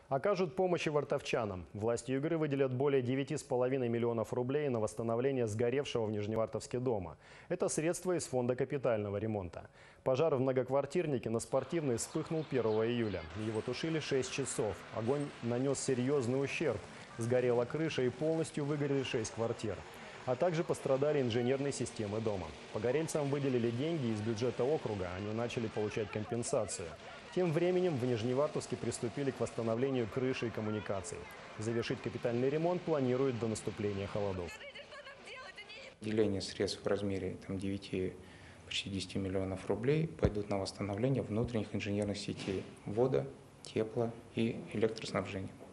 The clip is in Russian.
Окажут помощь и вартовчанам. Власти Югры выделят более 9,5 миллионов рублей на восстановление сгоревшего в Нижневартовске дома. Это средства из фонда капитального ремонта. Пожар в многоквартирнике на Спортивной вспыхнул 1 июля. Его тушили 6 часов. Огонь нанес серьезный ущерб. Сгорела крыша и полностью выгорели 6 квартир. А также пострадали инженерные системы дома. Погорельцам выделили деньги из бюджета округа, они начали получать компенсацию. Тем временем в Нижневартовске приступили к восстановлению крыши и коммуникаций. Завершить капитальный ремонт планируют до наступления холодов. Выделение средств в размере 9, почти 10 миллионов рублей пойдут на восстановление внутренних инженерных сетей вода, тепла и электроснабжения.